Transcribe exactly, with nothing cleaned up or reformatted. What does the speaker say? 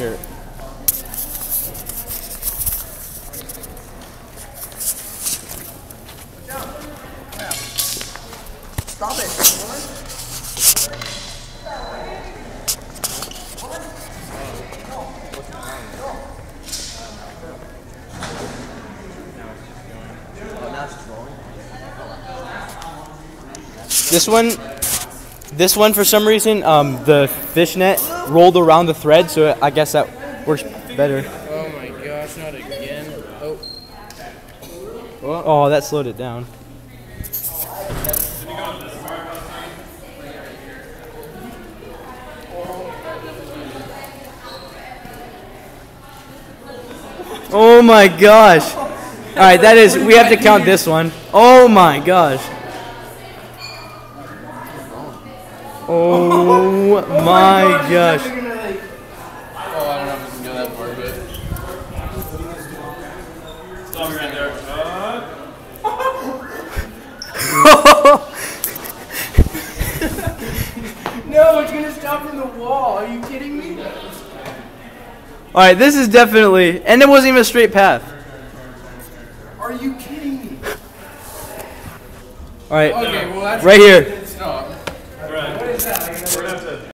Here. Stop it. This one, this one for some reason, um, the fishnet rolled around the thread, so I guess that works better. Oh my gosh, not again. Oh. Oh, that slowed it down. Oh my gosh. All right, that is, we have to count this one. Oh my gosh. Oh my gosh. Oh, I don't know if we can go that far, but. Stop me right there. No, it's gonna stop from the wall. Are you kidding me? All right, this is definitely, and it wasn't even a straight path. Are you kidding me? All right, Okay, well that's right here.